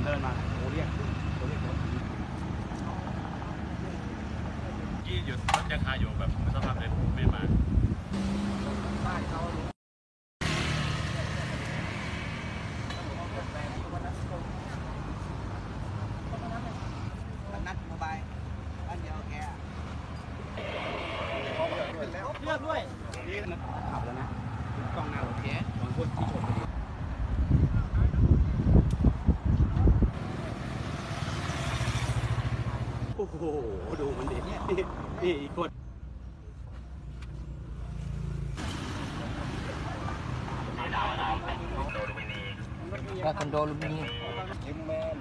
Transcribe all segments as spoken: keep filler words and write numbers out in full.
ดินมาโอ้เรียกโอ้เรียกรถยี่หยุดรถยังคาอยู่แบบสภาพเลยไม่มาใต้เขานัดโมบายบ้านเดียวแกเลือกด้วยนี่นัดขับแล้วนะกล้องหน้ารถแกตอนพวกที่ชนโอ้โหดูมันดิเนี่ยนี่อีกคนก็คอนโดลูมิเนียมลิมแมน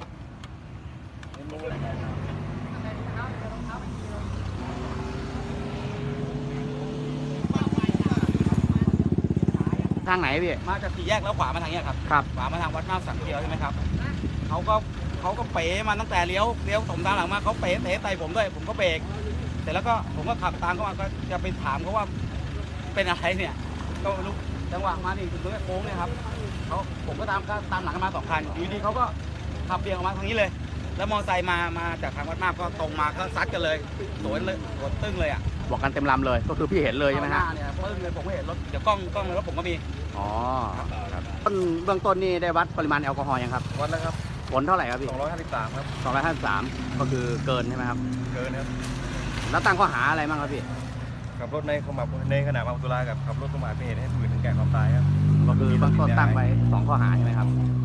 ทางไหนพี่มาจากสี่แยกแล้วขวามาทางนี้ครับครับขวามาทางวัดมาสังเกียวใช่ไหมครับเขาก็เขาก็เป๋มาตั้งแต่เลี้ยวเลี้ยวผมตามหลังมาเขาเป๋เตะใส่ผมด้วยผมก็เบรกเสร็จแล้วก็ผมก็ขับตามเขามาก็จะไปถามเขาว่าเป็นอะไรเนี่ยก็ลุกจังหวะมานี่ถึงตรงนี้โค้งเนี่ยครับเขาผมก็ตามก็ตามหลังกันมาสองคันอยู่ดีเขาก็ขับเบี่ยงออกมาทางนี้เลยแล้วมอเตอร์ไซค์มามาจากทางวัดมากก็ตรงมาก็ซัดกันเลยสวนเลยสวนตึ้งเลยอ่ะบอกกันเต็มลำเลยก็คือพี่เห็นเลยใช่ไหมฮะเนี่ยตึ้งเลยผมก็เห็นรถเดี๋ยวกล้องกล้องในรถผมก็มีอ๋อครับต้นเบื้องต้นนี่ได้วัดปริมาณแอลกอฮอล์ยังครับวัดแล้วครับผลเท่าไหร่ครับพี่สองร้อยห้าสิบสามครับสองร้อยห้าสิบสามก็คือเกินใช่ไหมครับเกินครับแล้วตั้งข้อหาอะไรบ้างครับพี่ขับรถในขณะในขณะเมาสุรากับขับรถประมาทเป็นเหตุให้ผู้อื่นถึงแก่ความตายครับก็คือเบื้องต้นตั้งไว้สองข้อหาใช่ไหมครับ